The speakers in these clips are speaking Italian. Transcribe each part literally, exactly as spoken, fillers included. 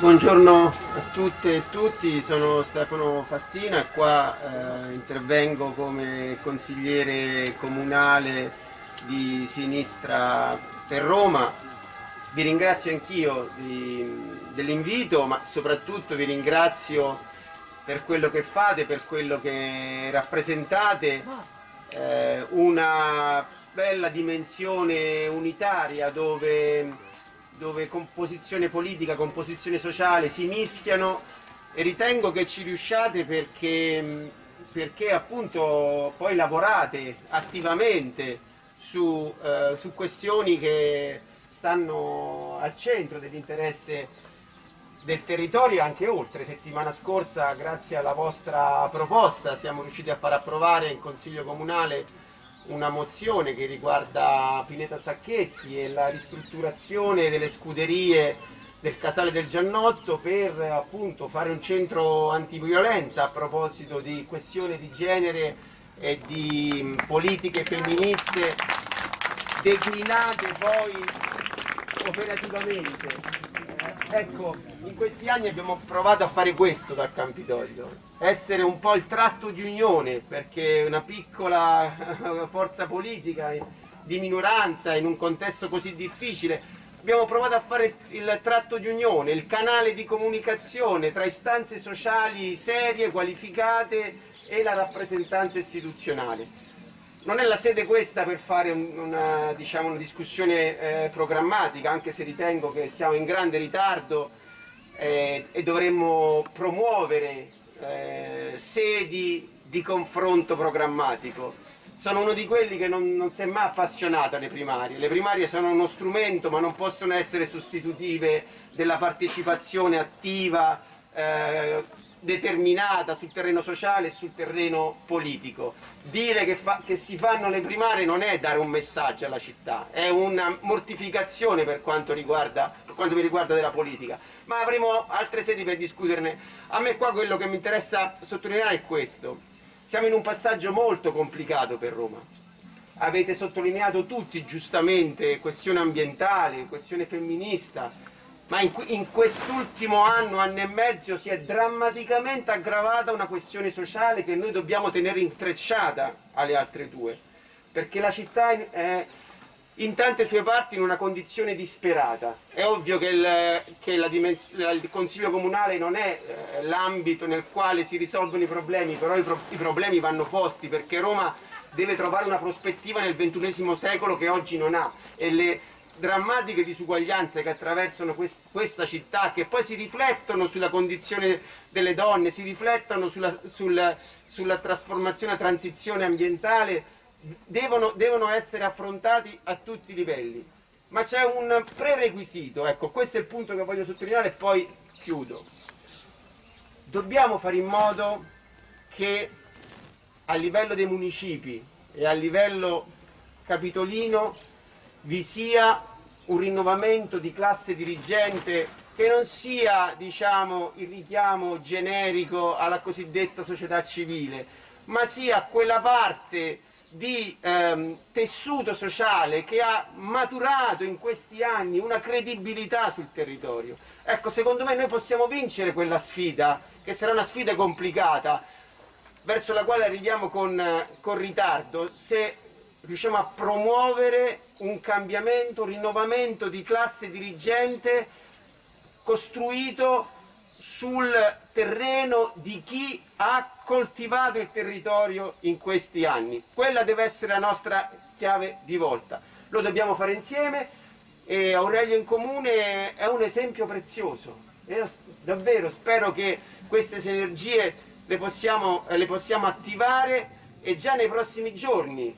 Buongiorno a tutte e tutti, sono Stefano Fassina e qua eh, intervengo come consigliere comunale di sinistra per Roma. Vi ringrazio anch'io dell'invito, ma soprattutto vi ringrazio per quello che fate, per quello che rappresentate, eh, una bella dimensione unitaria dove dove composizione politica, composizione sociale si mischiano, e ritengo che ci riusciate perché, perché appunto poi lavorate attivamente su, eh, su questioni che stanno al centro dell'interesse del territorio e anche oltre. Settimana scorsa, grazie alla vostra proposta, siamo riusciti a far approvare in Consiglio Comunale una mozione che riguarda Pineta Sacchetti e la ristrutturazione delle scuderie del Casale del Giannotto per appunto fare un centro antiviolenza a proposito di questione di genere e di politiche femministe declinate poi operativamente. Ecco, in questi anni abbiamo provato a fare questo dal Campidoglio, essere un po' il tratto di unione, perché una piccola forza politica di minoranza in un contesto così difficile, abbiamo provato a fare il tratto di unione, il canale di comunicazione tra istanze sociali serie, qualificate e la rappresentanza istituzionale. Non è la sede questa per fare una, diciamo, una discussione eh, programmatica, anche se ritengo che siamo in grande ritardo eh, e dovremmo promuovere eh, sedi di confronto programmatico. Sono uno di quelli che non, non si è mai appassionato alle primarie. Le primarie sono uno strumento, ma non possono essere sostitutive della partecipazione attiva, eh, determinata sul terreno sociale e sul terreno politico. Dire che, fa, che si fanno le primarie non è dare un messaggio alla città, è una mortificazione per quanto riguarda, per quanto mi riguarda della politica, ma avremo altre sedi per discuterne. A me qua quello che mi interessa sottolineare è questo: siamo in un passaggio molto complicato per Roma. Avete sottolineato tutti giustamente questione ambientale, questione femminista, ma in, in quest'ultimo anno, anno e mezzo, si è drammaticamente aggravata una questione sociale che noi dobbiamo tenere intrecciata alle altre due, perché la città è in tante sue parti in una condizione disperata. È ovvio che il, che la il Consiglio Comunale non è eh, l'ambito nel quale si risolvono i problemi, però i, pro i problemi vanno posti, perché Roma deve trovare una prospettiva nel ventunesimo secolo che oggi non ha, e le drammatiche disuguaglianze che attraversano quest questa città, che poi si riflettono sulla condizione delle donne, si riflettono sulla, sulla, sulla trasformazione e transizione ambientale, devono, devono essere affrontati a tutti i livelli. Ma c'è un prerequisito, ecco, questo è il punto che voglio sottolineare e poi chiudo. Dobbiamo fare in modo che a livello dei municipi e a livello capitolino vi sia un rinnovamento di classe dirigente che non sia, diciamo, il richiamo generico alla cosiddetta società civile, ma sia quella parte di ehm, tessuto sociale che ha maturato in questi anni una credibilità sul territorio. Ecco, secondo me noi possiamo vincere quella sfida, che sarà una sfida complicata, verso la quale arriviamo con, con ritardo, se riusciamo a promuovere un cambiamento, un rinnovamento di classe dirigente costruito sul terreno di chi ha coltivato il territorio in questi anni. Quella deve essere la nostra chiave di volta. Lo dobbiamo fare insieme e Aurelio in Comune è un esempio prezioso. E davvero spero che queste sinergie le possiamo, le possiamo attivare e già nei prossimi giorni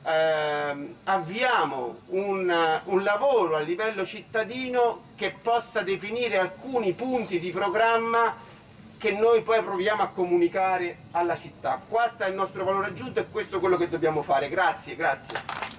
Eh, avviamo un, un lavoro a livello cittadino che possa definire alcuni punti di programma che noi poi proviamo a comunicare alla città. Questo è il nostro valore aggiunto e questo è quello che dobbiamo fare. Grazie, grazie.